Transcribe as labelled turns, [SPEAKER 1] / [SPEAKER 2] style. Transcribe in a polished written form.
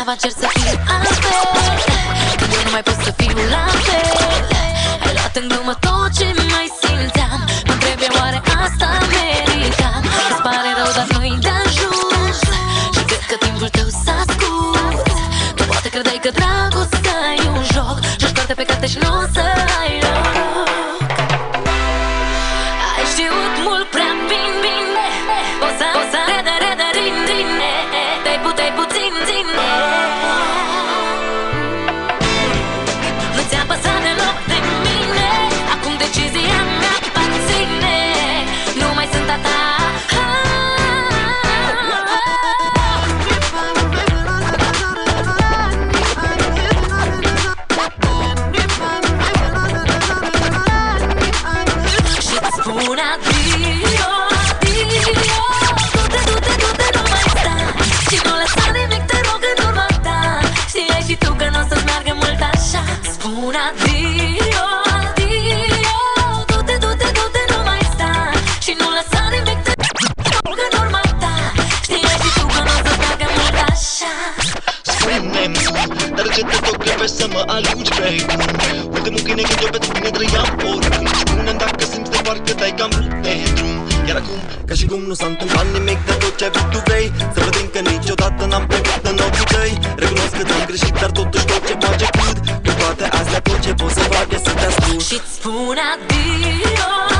[SPEAKER 1] Degeaba încerc să fiu altfel, când eu nu mai pot să fiu la fel. Ai luat în glumă tot ce mai simțeam. Mă întreb eu, oare asta meritam? Îți pare rău, dar nu-i de ajuns și cred că timpul tău s-a scurs. Tu poate credeai că dragostea e un joc, joci carte pe carte și nu o să ai noroc. Ai știut mult prea bine, o să redărine, te-ai puțin ține. Nu ți-a păsat deloc de mine, acum decizia mea aparține. Nu mai sunt a ta. Și-ți spun adio, du-te, nu mai sta. Și nu lăsa nimic, te rog, în urma ta. Știai și tu că n-o să-ți meargă mult așa. Spun adio, du-te, nu mai sta. Și nu lăsa nimic, te rog, în urma ta. Știai și tu că n-o să-ți meargă mult așa.
[SPEAKER 2] Spune-mi, dar ce te tot grăbești să mă alungi, babe? Ultimul câine când eu pentru tine trăiam oricum. Spune-mi dacă simți de parcă dai cam vrut de drum. Iar acum, ca și cum nu s-a întâmplat nimic de tot ce ai vrut tu vrei. Să vedem că niciodată n-am plecat în ochii tăi. Recunosc că ți-am greșit, dar totuși tot ce face cât. Cu toate astea tot ce pot să fac e să te ascult.
[SPEAKER 1] Și-ți spun adio.